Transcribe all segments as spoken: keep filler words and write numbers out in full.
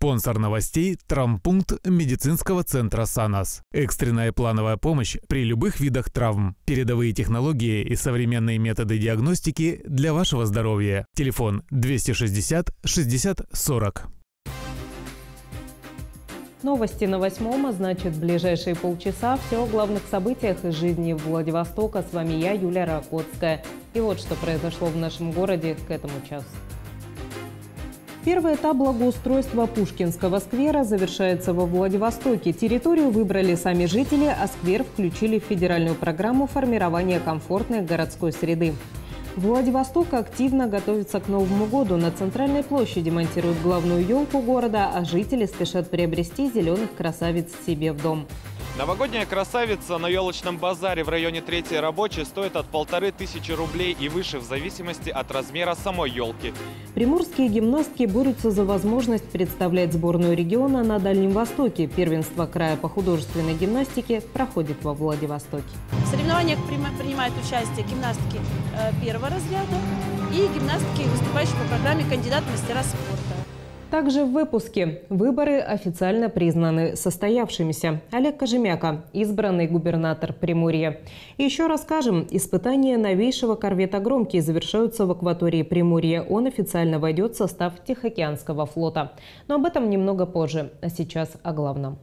Спонсор новостей – травмпункт медицинского центра «Санас». Экстренная плановая помощь при любых видах травм. Передовые технологии и современные методы диагностики для вашего здоровья. Телефон двести шестьдесят шестьдесят сорок. Новости на восьмом, а значит в ближайшие полчаса все о главных событиях из жизни Владивостока. С вами я, Юлия Ракотская. И вот что произошло в нашем городе к этому часу. Первый этап благоустройства Пушкинского сквера завершается во Владивостоке. Территорию выбрали сами жители, а сквер включили в федеральную программу формирования комфортной городской среды. Владивосток активно готовится к Новому году. На центральной площади монтируют главную елку города, а жители спешат приобрести зеленых красавиц себе в дом. Новогодняя красавица на елочном базаре в районе Третьей Рабочей стоит от полторы тысячи рублей и выше в зависимости от размера самой елки. Приморские гимнастки борются за возможность представлять сборную региона на Дальнем Востоке. Первенство края по художественной гимнастике проходит во Владивостоке. В соревнованиях принимают участие гимнастки первого разряда и гимнастки, выступающие по программе «Кандидат в мастера спорта». Также в выпуске выборы официально признаны состоявшимися. Олег Кожемяка – избранный губернатор Приморья. И еще расскажем, испытания новейшего корвета «Громкий» завершаются в акватории Приморья. Он официально войдет в состав Тихоокеанского флота. Но об этом немного позже. А сейчас о главном.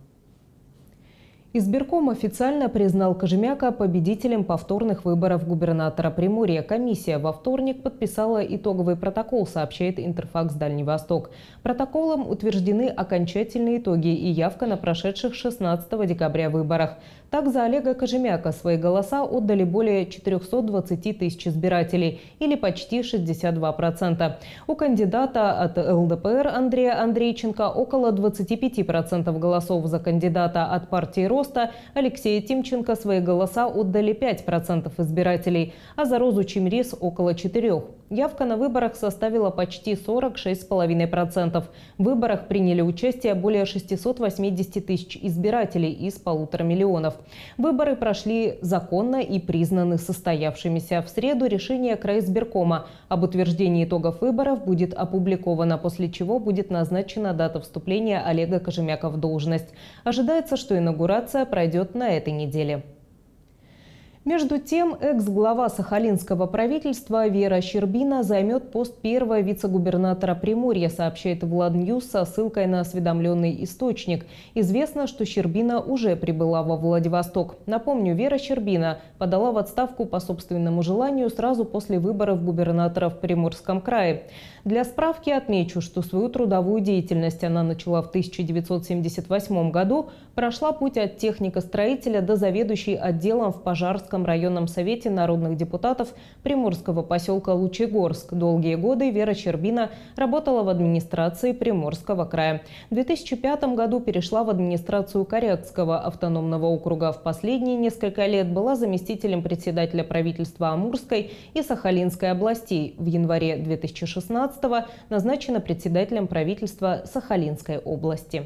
Избирком официально признал Кожемяка победителем повторных выборов губернатора Приморья. Комиссия во вторник подписала итоговый протокол, сообщает Интерфакс Дальний Восток. Протоколом утверждены окончательные итоги и явка на прошедших шестнадцатого декабря выборах. Так, за Олега Кожемяка свои голоса отдали более четырёхсот двадцати тысяч избирателей, или почти шестьдесят два процента. У кандидата от эл дэ пэ эр Андрея Андрейченко около двадцати пяти процентов голосов. За кандидата от партии «Роста» Алексея Тимченко свои голоса отдали пять процентов избирателей, а за Розу Чемрис около четырёх процентов. Явка на выборах составила почти сорок шесть целых пять десятых процента. В выборах приняли участие более шестисот восьмидесяти тысяч избирателей из полутора миллионов. Выборы прошли законно и признаны состоявшимися. В среду решение краизбиркома об утверждении итогов выборов будет опубликовано, после чего будет назначена дата вступления Олега Кожемяка в должность. Ожидается, что инаугурация пройдет на этой неделе. Между тем, экс-глава сахалинского правительства Вера Щербина займет пост первого вице-губернатора Приморья, сообщает Владньюз со ссылкой на осведомленный источник. Известно, что Щербина уже прибыла во Владивосток. Напомню, Вера Щербина подала в отставку по собственному желанию сразу после выборов губернатора в Приморском крае. Для справки отмечу, что свою трудовую деятельность она начала в тысяча девятьсот семьдесят восьмом году, прошла путь от техника-строителя до заведующей отделом в Пожарском районном совете народных депутатов приморского поселка Лучегорск. Долгие годы Вера Щербина работала в администрации Приморского края. В две тысячи пятом году перешла в администрацию Корякского автономного округа. В последние несколько лет была заместителем председателя правительства Амурской и Сахалинской областей. В январе две тысячи шестнадцатого назначена председателем правительства Сахалинской области.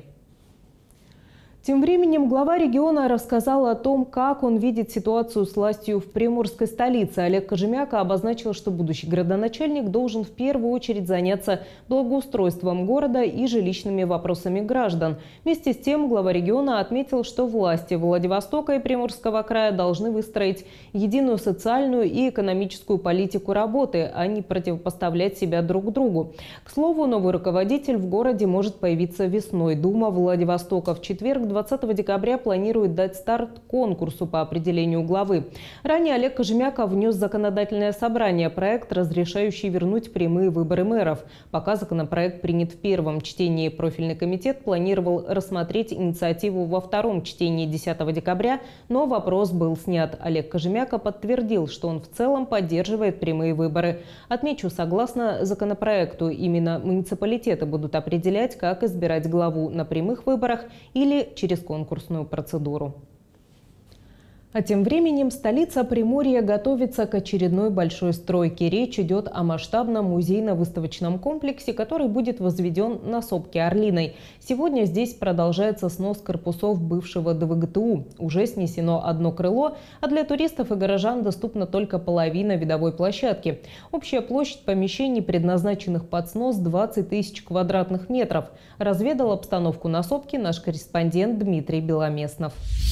Тем временем глава региона рассказал о том, как он видит ситуацию с властью в приморской столице. Олег Кожемяка обозначил, что будущий градоначальник должен в первую очередь заняться благоустройством города и жилищными вопросами граждан. Вместе с тем глава региона отметил, что власти Владивостока и Приморского края должны выстроить единую социальную и экономическую политику работы, а не противопоставлять себя друг другу. К слову, новый руководитель в городе может появиться весной. Дума Владивостока в четверг, двадцатого декабря, планирует дать старт конкурсу по определению главы. Ранее Олег Кожемяка внес в законодательное собрание проект, разрешающий вернуть прямые выборы мэров. Пока законопроект принят в первом чтении, профильный комитет планировал рассмотреть инициативу во втором чтении десятого декабря, но вопрос был снят. Олег Кожемяка подтвердил, что он в целом поддерживает прямые выборы. Отмечу, согласно законопроекту, именно муниципалитеты будут определять, как избирать главу на прямых выборах или через через конкурсную процедуру. А тем временем столица Приморья готовится к очередной большой стройке. Речь идет о масштабном музейно-выставочном комплексе, который будет возведен на сопке Орлиной. Сегодня здесь продолжается снос корпусов бывшего ДВГТУ. Уже снесено одно крыло, а для туристов и горожан доступна только половина видовой площадки. Общая площадь помещений, предназначенных под снос, двадцать тысяч квадратных метров. Разведал обстановку на сопке наш корреспондент Дмитрий Беломеснов.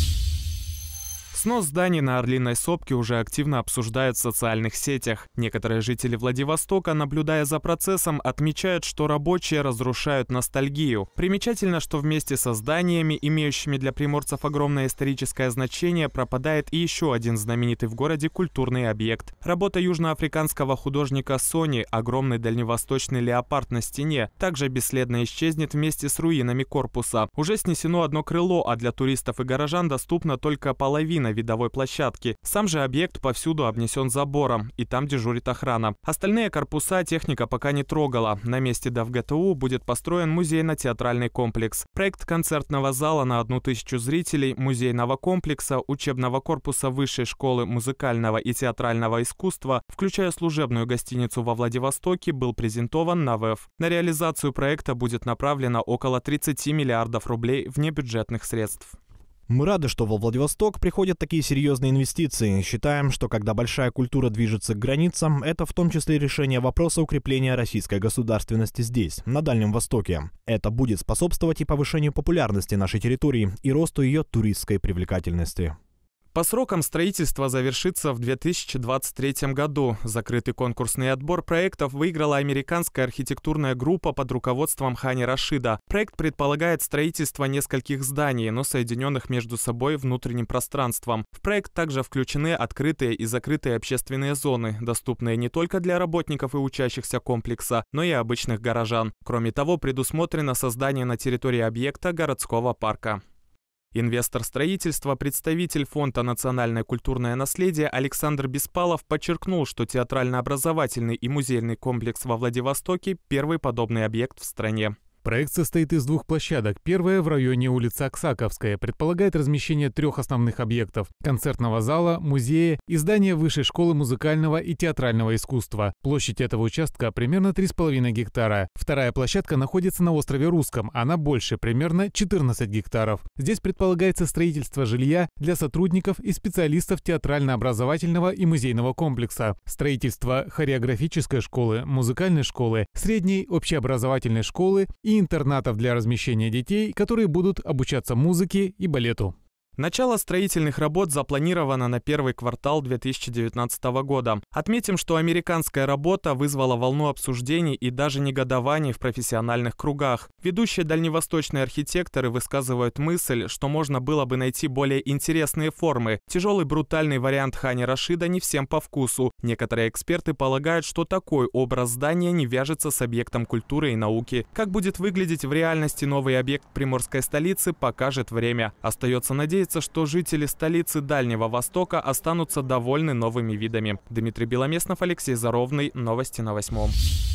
Снос зданий на Орлиной сопке уже активно обсуждают в социальных сетях. Некоторые жители Владивостока, наблюдая за процессом, отмечают, что рабочие разрушают ностальгию. Примечательно, что вместе со зданиями, имеющими для приморцев огромное историческое значение, пропадает и еще один знаменитый в городе культурный объект. Работа южноафриканского художника Сони, огромный дальневосточный леопард на стене, также бесследно исчезнет вместе с руинами корпуса. Уже снесено одно крыло, а для туристов и горожан доступна только половина видовой площадки. Сам же объект повсюду обнесен забором, и там дежурит охрана. Остальные корпуса техника пока не трогала. На месте ДВГТУ будет построен музейно-театральный комплекс. Проект концертного зала на одну тысячу зрителей, музейного комплекса, учебного корпуса Высшей школы музыкального и театрального искусства, включая служебную гостиницу во Владивостоке, был презентован на ВЭФ. На реализацию проекта будет направлено около тридцати миллиардов рублей внебюджетных средств. Мы рады, что во Владивосток приходят такие серьезные инвестиции. Считаем, что когда большая культура движется к границам, это в том числе решение вопроса укрепления российской государственности здесь, на Дальнем Востоке. Это будет способствовать и повышению популярности нашей территории, и росту ее туристской привлекательности. По срокам строительство завершится в две тысячи двадцать третьем году. Закрытый конкурсный отбор проектов выиграла американская архитектурная группа под руководством Хани Рашида. Проект предполагает строительство нескольких зданий, но соединенных между собой внутренним пространством. В проект также включены открытые и закрытые общественные зоны, доступные не только для работников и учащихся комплекса, но и обычных горожан. Кроме того, предусмотрено создание на территории объекта городского парка. Инвестор строительства, представитель Фонда «Национальное культурное наследие» Александр Беспалов подчеркнул, что театрально-образовательный и музейный комплекс во Владивостоке – первый подобный объект в стране. Проект состоит из двух площадок. Первая в районе улицы Аксаковская предполагает размещение трех основных объектов – концертного зала, музея и здания Высшей школы музыкального и театрального искусства. Площадь этого участка примерно три с половиной гектара. Вторая площадка находится на острове Русском, она больше, примерно четырнадцать гектаров. Здесь предполагается строительство жилья для сотрудников и специалистов театрально-образовательного и музейного комплекса, строительство хореографической школы, музыкальной школы, средней общеобразовательной школы и интернатов для размещения детей, которые будут обучаться музыке и балету. Начало строительных работ запланировано на первый квартал две тысячи девятнадцатого года. Отметим, что американская работа вызвала волну обсуждений и даже негодований в профессиональных кругах. Ведущие дальневосточные архитекторы высказывают мысль, что можно было бы найти более интересные формы. Тяжелый брутальный вариант Хани Рашида не всем по вкусу. Некоторые эксперты полагают, что такой образ здания не вяжется с объектом культуры и науки. Как будет выглядеть в реальности новый объект приморской столицы, покажет время. Остается надеяться, что жители столицы Дальнего Востока останутся довольны новыми видами. Дмитрий Беломеснов, Алексей Заровный. Новости на восьмом.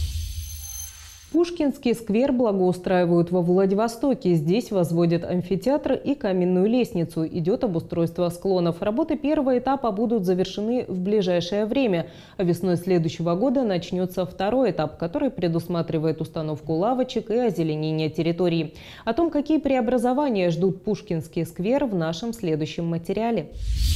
Пушкинский сквер благоустраивают во Владивостоке. Здесь возводят амфитеатр и каменную лестницу. Идет обустройство склонов. Работы первого этапа будут завершены в ближайшее время. А весной следующего года начнется второй этап, который предусматривает установку лавочек и озеленение территории. О том, какие преобразования ждут Пушкинский сквер, в нашем следующем материале.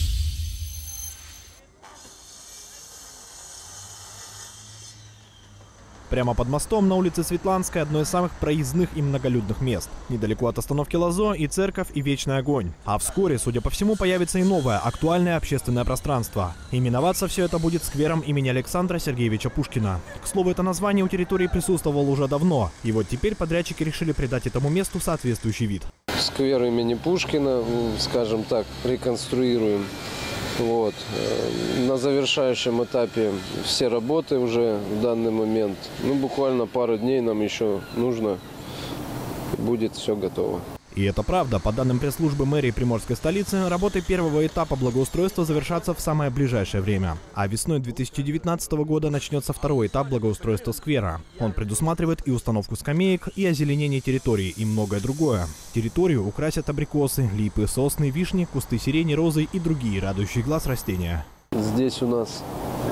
Прямо под мостом на улице Светланской одно из самых проездных и многолюдных мест. Недалеко от остановки Лазо и церковь, и вечный огонь. А вскоре, судя по всему, появится и новое, актуальное общественное пространство. Именоваться все это будет сквером имени Александра Сергеевича Пушкина. К слову, это название у территории присутствовало уже давно. И вот теперь подрядчики решили придать этому месту соответствующий вид. Сквер имени Пушкина, скажем так, реконструируем. Вот. На завершающем этапе все работы уже в данный момент. Ну, буквально пару дней нам еще нужно, будет все готово. И это правда. По данным пресс-службы мэрии приморской столицы, работы первого этапа благоустройства завершатся в самое ближайшее время. А весной две тысячи девятнадцатого года начнется второй этап благоустройства сквера. Он предусматривает и установку скамеек, и озеленение территории, и многое другое. Территорию украсят абрикосы, липы, сосны, вишни, кусты сирени, розы и другие радующие глаз растения. Здесь у нас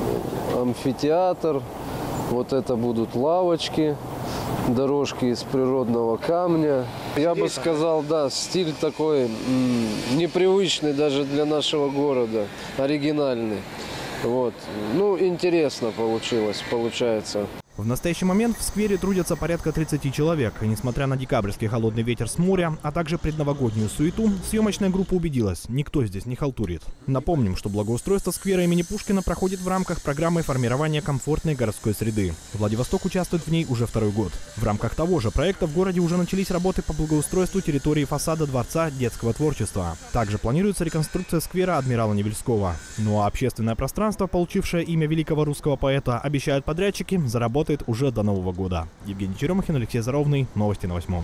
амфитеатр, вот это будут лавочки, дорожки из природного камня. Я бы сказал, да, стиль такой м, непривычный даже для нашего города, оригинальный. Вот. Ну, интересно получилось, получается. В настоящий момент в сквере трудятся порядка тридцати человек. И несмотря на декабрьский холодный ветер с моря, а также предновогоднюю суету, съемочная группа убедилась – никто здесь не халтурит. Напомним, что благоустройство сквера имени Пушкина проходит в рамках программы формирования комфортной городской среды. Владивосток участвует в ней уже второй год. В рамках того же проекта в городе уже начались работы по благоустройству территории фасада Дворца детского творчества. Также планируется реконструкция сквера Адмирала Невельского. Ну а общественное пространство, получившее имя великого русского поэта, обещают подрядчики, заработать уже до Нового года. Евгений Черемахин, Алексей Заровный. Новости на восьмом.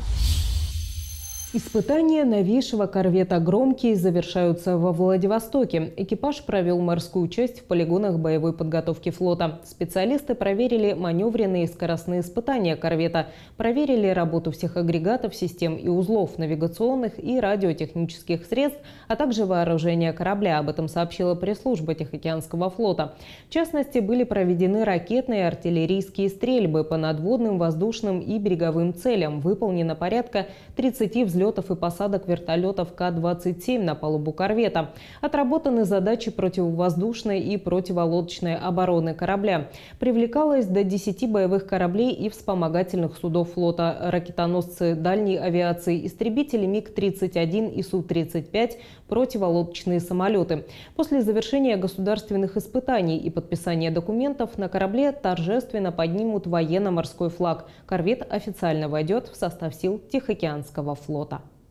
Испытания новейшего корвета «Громкий» завершаются во Владивостоке. Экипаж провел морскую часть в полигонах боевой подготовки флота. Специалисты проверили маневренные и скоростные испытания корвета, проверили работу всех агрегатов, систем и узлов, навигационных и радиотехнических средств, а также вооружение корабля. Об этом сообщила пресс-служба Тихоокеанского флота. В частности, были проведены ракетные и артиллерийские стрельбы по надводным, воздушным и береговым целям. Выполнено порядка тридцати взлетов взлетов и посадок вертолетов К двадцать семь на палубу корвета. Отработаны задачи противовоздушной и противолодочной обороны корабля. Привлекалось до десяти боевых кораблей и вспомогательных судов флота, ракетоносцы дальней авиации, истребители МиГ тридцать один и Су тридцать пять, противолодочные самолеты. После завершения государственных испытаний и подписания документов на корабле торжественно поднимут военно-морской флаг. Корвет официально войдет в состав сил Тихоокеанского флота.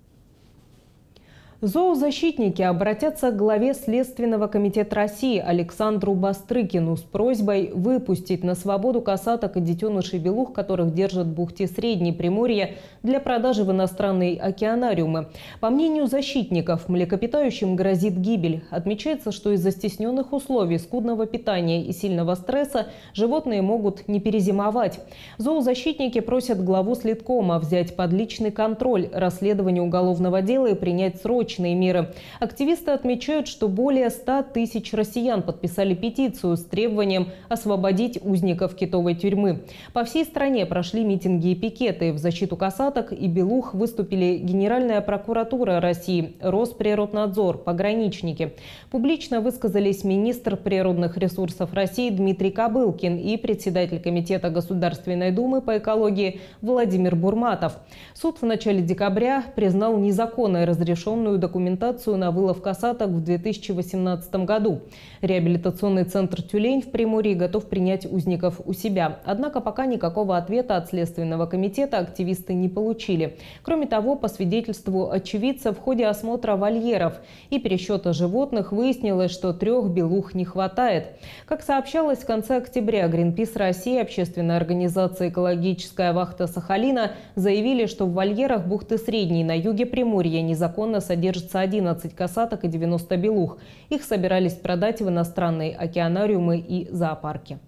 Зоозащитники обратятся к главе Следственного комитета России Александру Бастрыкину с просьбой выпустить на свободу косаток и детенышей белух, которых держат в бухте Средней Приморья, для продажи в иностранные океанариумы. По мнению защитников, млекопитающим грозит гибель. Отмечается, что из-за стесненных условий, скудного питания и сильного стресса животные могут не перезимовать. Зоозащитники просят главу Следкома взять под личный контроль расследование уголовного дела и принять срочно меры. Активисты отмечают, что более ста тысяч россиян подписали петицию с требованием освободить узников китовой тюрьмы. По всей стране прошли митинги и пикеты. В защиту косаток и белух выступили Генеральная прокуратура России, Росприроднадзор, пограничники. Публично высказались министр природных ресурсов России Дмитрий Кобылкин и председатель Комитета Государственной Думы по экологии Владимир Бурматов. Суд в начале декабря признал незаконной разрешенную документацию на вылов косаток в две тысячи восемнадцатом году. Реабилитационный центр «Тюлень» в Приморье готов принять узников у себя. Однако пока никакого ответа от Следственного комитета активисты не получили. Кроме того, по свидетельству очевидцев, в ходе осмотра вольеров и пересчета животных выяснилось, что трех белух не хватает. Как сообщалось, в конце октября Greenpeace России, общественная организация «Экологическая вахта Сахалина» заявили, что в вольерах бухты Средней на юге Приморья незаконно содержится Держится одиннадцать косаток и девяносто белух. Их собирались продать в иностранные океанариумы и зоопарки.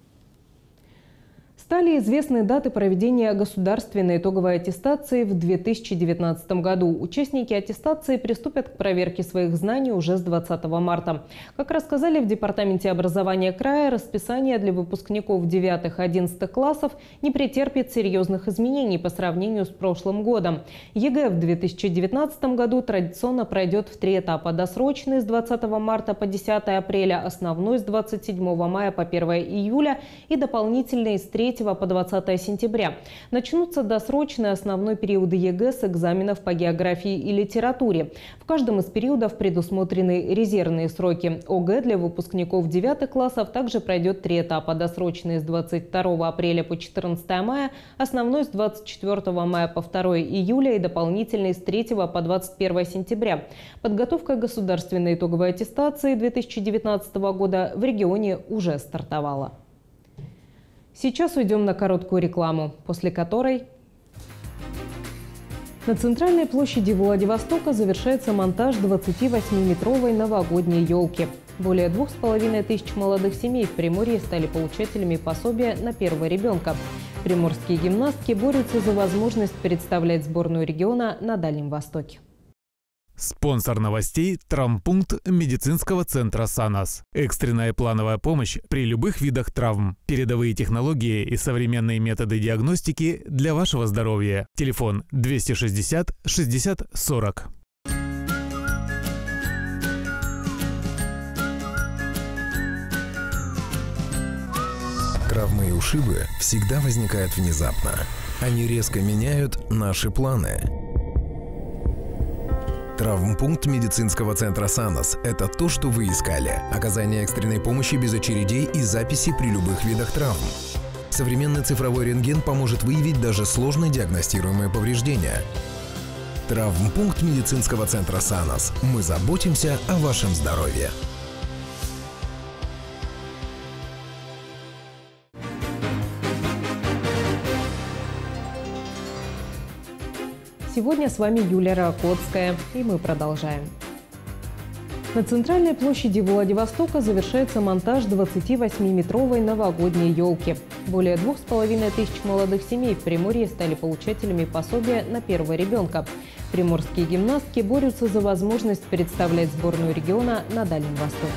Стали известны даты проведения государственной итоговой аттестации в две тысячи девятнадцатом году. Участники аттестации приступят к проверке своих знаний уже с двадцатого марта. Как рассказали в Департаменте образования края, расписание для выпускников девятых-одиннадцатых классов не претерпит серьезных изменений по сравнению с прошлым годом. ЕГЭ в две тысячи девятнадцатом году традиционно пройдет в три этапа: досрочный с двадцатого марта по десятое апреля, основной с двадцать седьмого мая по первое июля и дополнительный с третьего по двадцатое сентября. Начнутся досрочные основной периоды ЕГЭ с экзаменов по географии и литературе. В каждом из периодов предусмотрены резервные сроки. ОГЭ для выпускников девятых классов также пройдет три этапа: досрочные с двадцать второго апреля по четырнадцатое мая, основной с двадцать четвёртого мая по второе июля и дополнительный с третьего по двадцать первое сентября. Подготовка государственной итоговой аттестации две тысячи девятнадцатого года в регионе уже стартовала. Сейчас уйдем на короткую рекламу, после которой На центральной площади Владивостока завершается монтаж двадцативосьмиметровой новогодней елки. Более двух с половиной тысяч молодых семей в Приморье стали получателями пособия на первого ребенка. Приморские гимнастки борются за возможность представлять сборную региона на Дальнем Востоке. Спонсор новостей – травмпункт медицинского центра «Санас». Экстренная плановая помощь при любых видах травм. Передовые технологии и современные методы диагностики для вашего здоровья. Телефон двести шестьдесят шестьдесят сорок. Травмы и ушибы всегда возникают внезапно. Они резко меняют наши планы. Травмпункт медицинского центра «Санас» – это то, что вы искали. Оказание экстренной помощи без очередей и записи при любых видах травм. Современный цифровой рентген поможет выявить даже сложно диагностируемые повреждения. Травмпункт медицинского центра «Санас». Мы заботимся о вашем здоровье. Сегодня с вами Юлия Ракотская, и мы продолжаем. На центральной площади Владивостока завершается монтаж двадцативосьмиметровой новогодней елки. Более двух с половиной тысяч молодых семей в Приморье стали получателями пособия на первого ребенка. Приморские гимнастки борются за возможность представлять сборную региона на Дальнем Востоке.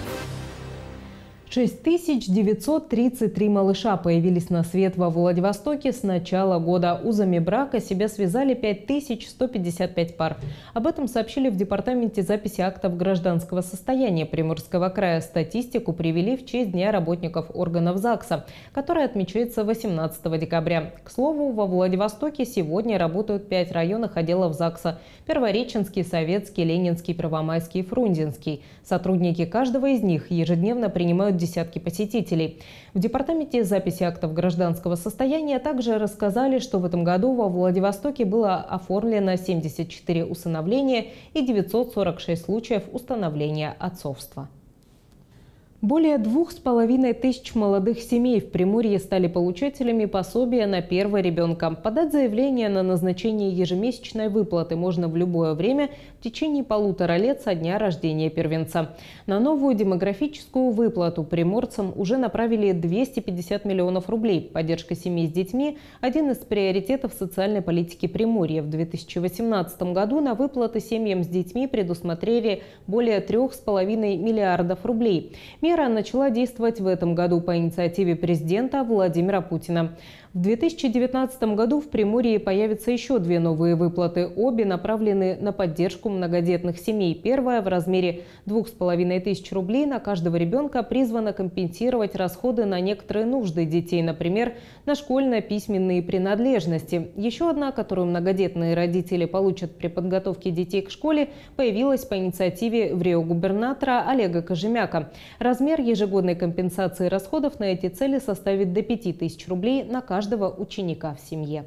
шесть тысяч девятьсот тридцать три малыша появились на свет во Владивостоке с начала года. Узами брака себя связали пять тысяч сто пятьдесят пять пар. Об этом сообщили в Департаменте записи актов гражданского состояния Приморского края. Статистику привели в честь Дня работников органов ЗАГСа, который отмечается восемнадцатого декабря. К слову, во Владивостоке сегодня работают пять районных отделов ЗАГСа – Первореченский, Советский, Ленинский, Первомайский и Фрунзенский. Сотрудники каждого из них ежедневно принимают десятки посетителей. В Департаменте записи актов гражданского состояния также рассказали, что в этом году во Владивостоке было оформлено семьдесят четыре усыновления и девятьсот сорок шесть случаев установления отцовства. Более двух с половиной тысяч молодых семей в Приморье стали получателями пособия на первого ребенка. Подать заявление на назначение ежемесячной выплаты можно в любое время в течение полутора лет со дня рождения первенца. На новую демографическую выплату приморцам уже направили двести пятьдесят миллионов рублей. Поддержка семей с детьми – один из приоритетов социальной политики Приморья. В две тысячи восемнадцатом году на выплаты семьям с детьми предусмотрели более трех с половиной миллиардов рублей. Мера начала действовать в этом году по инициативе президента Владимира Путина. В две тысячи девятнадцатом году в Приморье появятся еще две новые выплаты. Обе направлены на поддержку многодетных семей. Первая в размере двух с половиной тысяч рублей на каждого ребенка призвана компенсировать расходы на некоторые нужды детей, например, на школьно-письменные принадлежности. Еще одна, которую многодетные родители получат при подготовке детей к школе, появилась по инициативе врио-губернатора Олега Кожемяка. Размер ежегодной компенсации расходов на эти цели составит до пяти тысяч рублей на каждого каждого ученика в семье.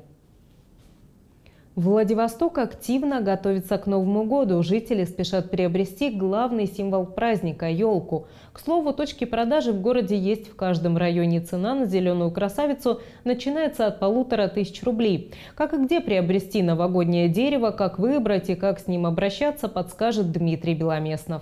Владивосток активно готовится к Новому году. Жители спешат приобрести главный символ праздника – елку. К слову, точки продажи в городе есть в каждом районе. Цена на зеленую красавицу начинается от полутора тысяч рублей. Как и где приобрести новогоднее дерево, как выбрать и как с ним обращаться, подскажет Дмитрий Беломеснов.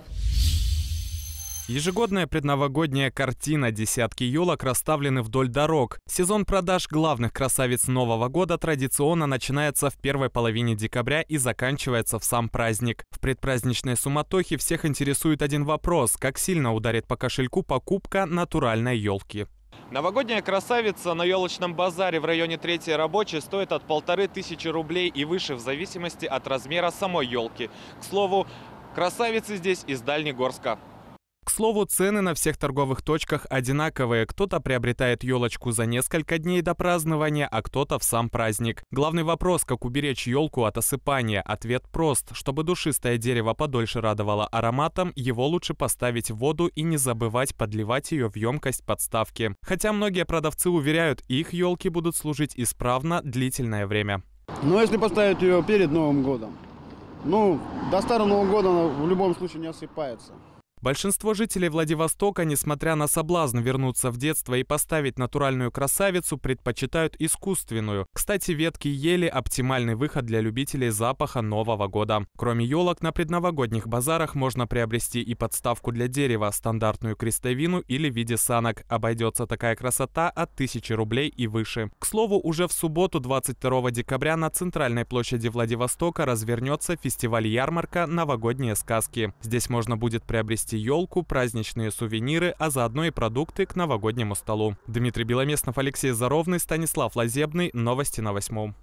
Ежегодная предновогодняя картина. Десятки елок расставлены вдоль дорог. Сезон продаж главных красавиц Нового года традиционно начинается в первой половине декабря и заканчивается в сам праздник. В предпраздничной суматохе всех интересует один вопрос: как сильно ударит по кошельку покупка натуральной елки? Новогодняя красавица на елочном базаре в районе третьей рабочей стоит от полторы тысячи рублей и выше в зависимости от размера самой елки. К слову, красавицы здесь из Дальнегорска. К слову, цены на всех торговых точках одинаковые. Кто-то приобретает елочку за несколько дней до празднования, а кто-то в сам праздник. Главный вопрос, как уберечь елку от осыпания. Ответ прост. Чтобы душистое дерево подольше радовало ароматом, его лучше поставить в воду и не забывать подливать ее в емкость подставки. Хотя многие продавцы уверяют, их елки будут служить исправно длительное время. Но если поставить ее перед Новым годом, ну, до Старого Нового года она в любом случае не осыпается. Большинство жителей Владивостока, несмотря на соблазн вернуться в детство и поставить натуральную красавицу, предпочитают искусственную. Кстати, ветки ели – оптимальный выход для любителей запаха Нового года. Кроме елок, на предновогодних базарах можно приобрести и подставку для дерева, стандартную крестовину или в виде санок. Обойдется такая красота от тысячи рублей и выше. К слову, уже в субботу, двадцать второго декабря, на центральной площади Владивостока развернется фестиваль-ярмарка «Новогодние сказки». Здесь можно будет приобрести елку, праздничные сувениры, а заодно и продукты к новогоднему столу. Дмитрий Беломеснов, Алексей Заровный, Станислав Лазебный. Новости на восьмом.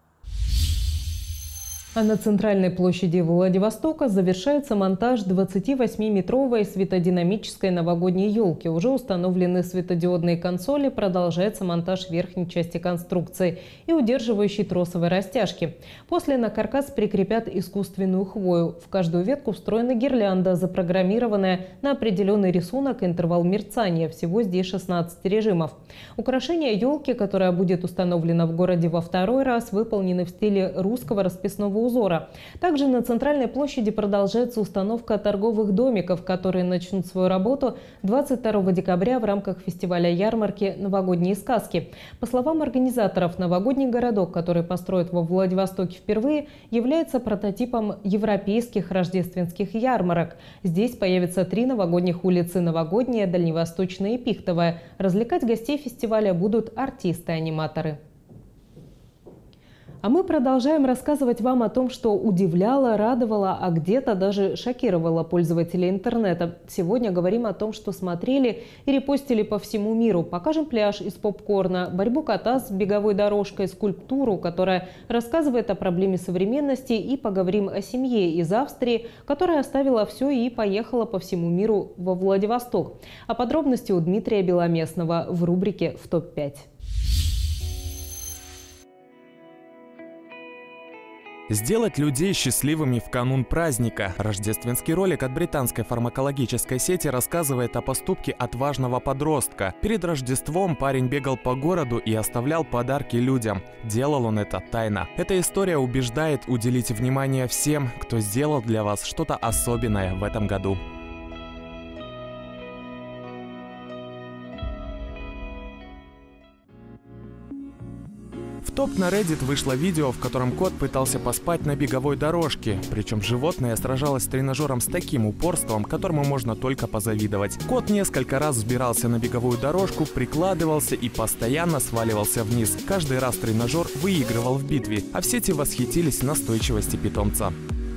А на центральной площади Владивостока завершается монтаж двадцативосьмиметровой светодинамической новогодней елки. Уже установлены светодиодные консоли, продолжается монтаж верхней части конструкции и удерживающей тросовой растяжки. После на каркас прикрепят искусственную хвою. В каждую ветку встроена гирлянда, запрограммированная на определенный рисунок и интервал мерцания. Всего здесь шестнадцать режимов. Украшение елки, которая будет установлена в городе во второй раз, выполнены в стиле русского расписного узора. Также на центральной площади продолжается установка торговых домиков, которые начнут свою работу двадцать второго декабря в рамках фестиваля-ярмарки «Новогодние сказки». По словам организаторов, новогодний городок, который построят во Владивостоке впервые, является прототипом европейских рождественских ярмарок. Здесь появятся три новогодних улицы – Новогодняя, Дальневосточная и Пихтовая. Развлекать гостей фестиваля будут артисты-аниматоры. А мы продолжаем рассказывать вам о том, что удивляло, радовало, а где-то даже шокировало пользователей интернета. Сегодня говорим о том, что смотрели и репостили по всему миру. Покажем пляж из попкорна, борьбу кота с беговой дорожкой, скульптуру, которая рассказывает о проблеме современности, и поговорим о семье из Австрии, которая оставила все и поехала по всему миру во Владивосток. А подробности у Дмитрия Беломеснова в рубрике «В топ пять». Сделать людей счастливыми в канун праздника. Рождественский ролик от британской фармакологической сети рассказывает о поступке отважного подростка. Перед Рождеством парень бегал по городу и оставлял подарки людям. Делал он это тайно. Эта история убеждает уделить внимание всем, кто сделал для вас что-то особенное в этом году. В топ на Reddit вышло видео, в котором кот пытался поспать на беговой дорожке. Причем животное сражалось с тренажером с таким упорством, которому можно только позавидовать. Кот несколько раз взбирался на беговую дорожку, прикладывался и постоянно сваливался вниз. Каждый раз тренажер выигрывал в битве, а в сети восхитились настойчивости питомца.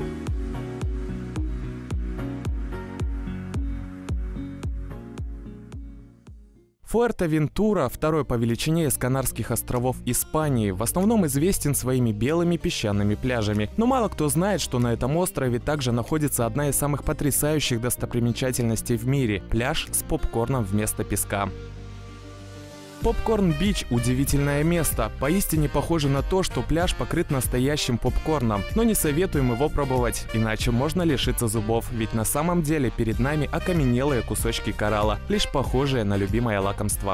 Фуэртевентура, второй по величине из Канарских островов Испании, в основном известен своими белыми песчаными пляжами. Но мало кто знает, что на этом острове также находится одна из самых потрясающих достопримечательностей в мире – пляж с попкорном вместо песка. Попкорн-бич – удивительное место. Поистине похоже на то, что пляж покрыт настоящим попкорном. Но не советуем его пробовать, иначе можно лишиться зубов. Ведь на самом деле перед нами окаменелые кусочки коралла, лишь похожие на любимое лакомство.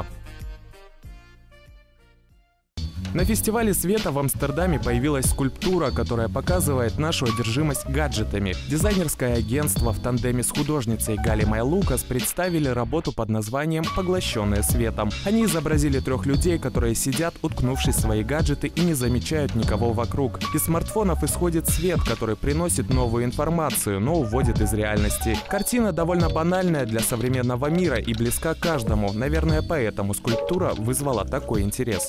На фестивале света в Амстердаме появилась скульптура, которая показывает нашу одержимость гаджетами. Дизайнерское агентство в тандеме с художницей Галимой Лукас представили работу под названием «Поглощенные светом». Они изобразили трех людей, которые сидят, уткнувшись в свои гаджеты, и не замечают никого вокруг. Из смартфонов исходит свет, который приносит новую информацию, но уводит из реальности. Картина довольно банальная для современного мира и близка каждому. Наверное, поэтому скульптура вызвала такой интерес.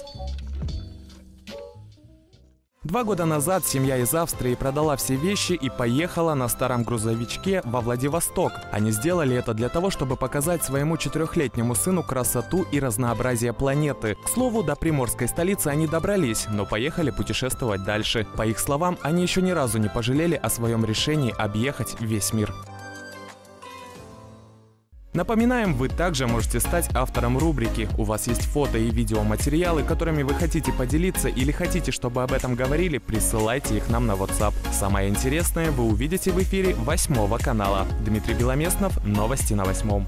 Два года назад семья из Австрии продала все вещи и поехала на старом грузовичке во Владивосток. Они сделали это для того, чтобы показать своему четырехлетнему сыну красоту и разнообразие планеты. К слову, до приморской столицы они добрались, но поехали путешествовать дальше. По их словам, они еще ни разу не пожалели о своем решении объехать весь мир. Напоминаем, вы также можете стать автором рубрики. У вас есть фото и видеоматериалы, которыми вы хотите поделиться или хотите, чтобы об этом говорили, присылайте их нам на WhatsApp. Самое интересное вы увидите в эфире восьмого канала. Дмитрий Беломеснов, новости на восьмом.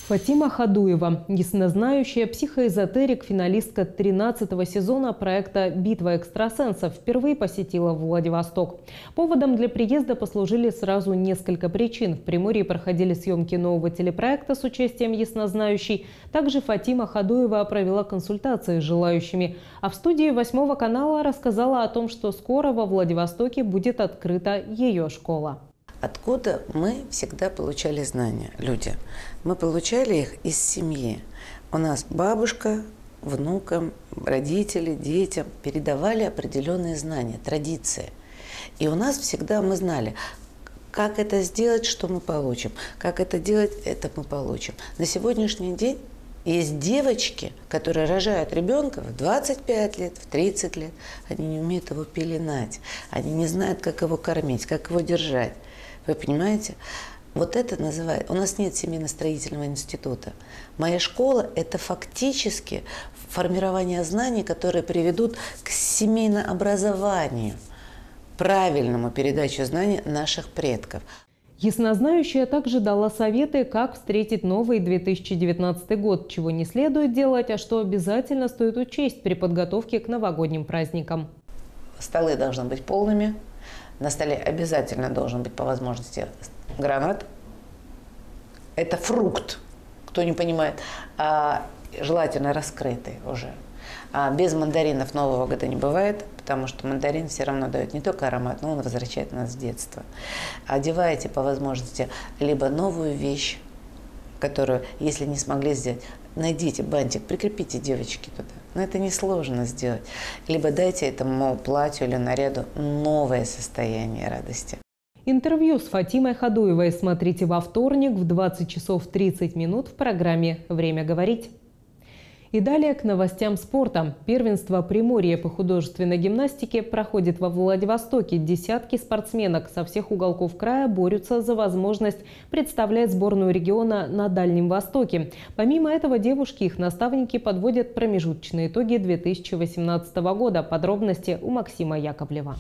Фатима Хадуева, яснознающая психоэзотерик, финалистка тринадцатого сезона проекта «Битва экстрасенсов», впервые посетила Владивосток. Поводом для приезда послужили сразу несколько причин. В Приморье проходили съемки нового телепроекта с участием яснознающей. Также Фатима Хадуева провела консультации с желающими. А в студии восьмого канала рассказала о том, что скоро во Владивостоке будет открыта ее школа. Откуда мы всегда получали знания, люди? Мы получали их из семьи. У нас бабушка внукам, родители, детям передавали определенные знания, традиции. И у нас всегда мы знали, как это сделать, что мы получим, как это делать, это мы получим. На сегодняшний день есть девочки, которые рожают ребенка в двадцать пять лет, в тридцать лет. Они не умеют его пеленать, они не знают, как его кормить, как его держать. Вы понимаете? Вот это называют... У нас нет семейно-строительного института. Моя школа – это фактически формирование знаний, которые приведут к семейнообразованию, правильному передаче знаний наших предков. Яснознающая также дала советы, как встретить новый две тысячи девятнадцатый год, чего не следует делать, а что обязательно стоит учесть при подготовке к новогодним праздникам. Столы должны быть полными. На столе обязательно должен быть по возможности гранат. Это фрукт, кто не понимает, а, желательно раскрытый уже. А без мандаринов Нового года не бывает, потому что мандарин все равно дает не только аромат, но он возвращает нас в детство. Одевайте по возможности либо новую вещь, которую, если не смогли сделать, найдите бантик, прикрепите девочки туда. Но это несложно сделать. Либо дайте этому платью или наряду новое состояние радости. Интервью с Фатимой Хадуевой смотрите во вторник в двадцать часов тридцать минут в программе «Время говорить». И далее к новостям спорта. Первенство Приморья по художественной гимнастике проходит во Владивостоке. Десятки спортсменок со всех уголков края борются за возможность представлять сборную региона на Дальнем Востоке. Помимо этого, девушки и их наставники подводят промежуточные итоги две тысячи восемнадцатого года. Подробности у Максима Яковлева.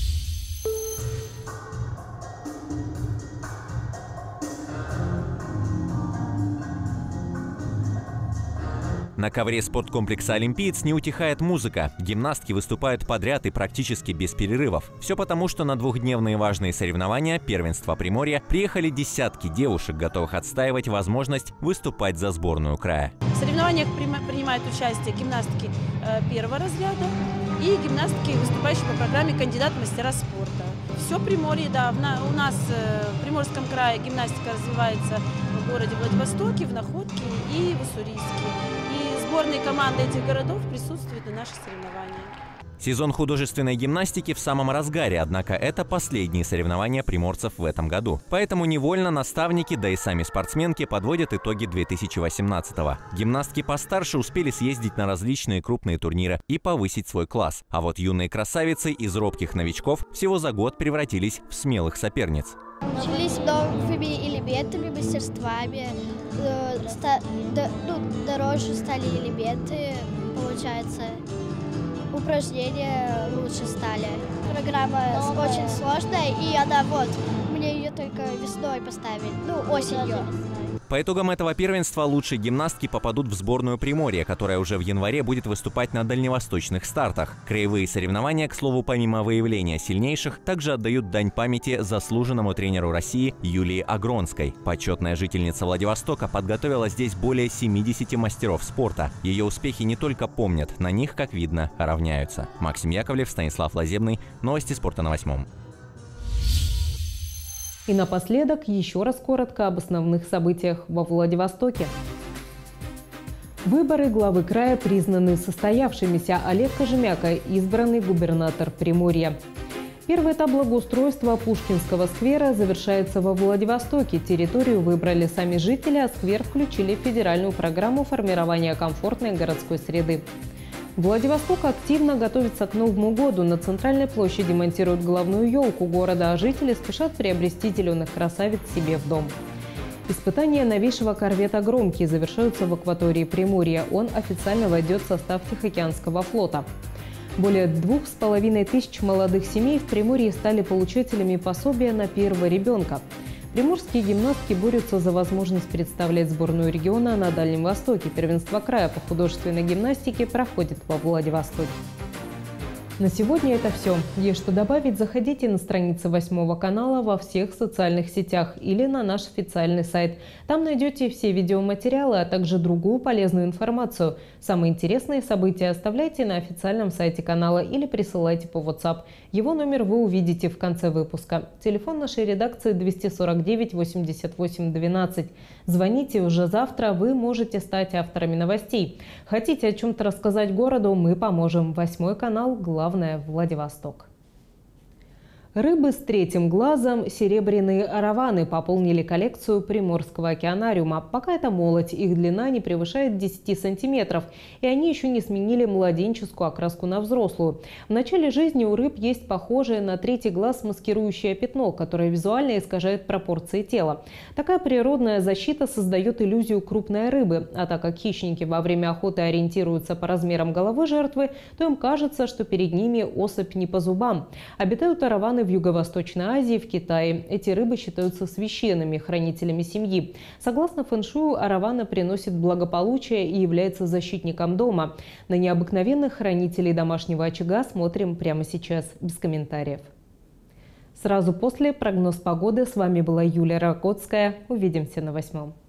На ковре спорткомплекса «Олимпиец» не утихает музыка. Гимнастки выступают подряд и практически без перерывов. Все потому, что на двухдневные важные соревнования первенства Приморья приехали десятки девушек, готовых отстаивать возможность выступать за сборную края. В соревнованиях принимают участие гимнастки первого разряда и гимнастки, выступающие по программе «Кандидат в мастера спорта». Все Приморье, да, у нас в Приморском крае гимнастика развивается в городе Владивостоке, в Находке и в Уссурийске. Сборные команды этих городов присутствуют на наших соревнованиях. Сезон художественной гимнастики в самом разгаре, однако это последние соревнования приморцев в этом году. Поэтому невольно наставники, да и сами спортсменки подводят итоги две тысячи восемнадцатого. Гимнастки постарше успели съездить на различные крупные турниры и повысить свой класс. А вот юные красавицы из робких новичков всего за год превратились в смелых соперниц. Учились новыми элементами, мастерствами, э, ста, да, ну, дороже стали элементы, получается, упражнения лучше стали. Программа Новая. Очень сложная, и она вот, мне ее только весной поставили, ну, осенью. По итогам этого первенства лучшие гимнастки попадут в сборную Приморья, которая уже в январе будет выступать на дальневосточных стартах. Краевые соревнования, к слову, помимо выявления сильнейших, также отдают дань памяти заслуженному тренеру России Юлии Агронской. Почетная жительница Владивостока подготовила здесь более семидесяти мастеров спорта. Ее успехи не только помнят, на них, как видно, равняются. Максим Яковлев, Станислав Лазебный. Новости спорта на восьмом. И напоследок еще раз коротко об основных событиях во Владивостоке. Выборы главы края признаны состоявшимися. Олег Кожемяка – избранный губернатор Приморья. Первый этап благоустройства Пушкинского сквера завершается во Владивостоке. Территорию выбрали сами жители, а сквер включили в федеральную программу формирования комфортной городской среды. Владивосток активно готовится к Новому году. На центральной площади монтируют главную елку города, а жители спешат приобрести зеленых красавиц себе в дом. Испытания новейшего корвета «Громкий» завершаются в акватории Приморья. Он официально войдет в состав Тихоокеанского флота. Более двух с половиной тысяч молодых семей в Приморье стали получателями пособия на первого ребенка. Приморские гимнастки борются за возможность представлять сборную региона на Дальнем Востоке. Первенство края по художественной гимнастике проходит во Владивостоке. На сегодня это все. Есть что добавить, заходите на страницы восьмого канала во всех социальных сетях или на наш официальный сайт. Там найдете все видеоматериалы, а также другую полезную информацию. Самые интересные события оставляйте на официальном сайте канала или присылайте по WhatsApp. Его номер вы увидите в конце выпуска. Телефон нашей редакции двести сорок девять восемьдесят восемь двенадцать. Звоните уже завтра, вы можете стать авторами новостей. Хотите о чем-то рассказать городу, мы поможем. Восьмой канал, главное, Владивосток. Рыбы с третьим глазом, серебряные араваны пополнили коллекцию Приморского океанариума. Пока это молодь, их длина не превышает десяти сантиметров, и они еще не сменили младенческую окраску на взрослую. В начале жизни у рыб есть похожее на третий глаз маскирующее пятно, которое визуально искажает пропорции тела. Такая природная защита создает иллюзию крупной рыбы, а так как хищники во время охоты ориентируются по размерам головы жертвы, то им кажется, что перед ними особь не по зубам. Обитают араваны в Юго-Восточной Азии, в Китае. Эти рыбы считаются священными хранителями семьи. Согласно фэн-шую, аравана приносит благополучие и является защитником дома. На необыкновенных хранителей домашнего очага смотрим прямо сейчас, без комментариев. Сразу после прогноз погоды. С вами была Юлия Ракотская. Увидимся на восьмом.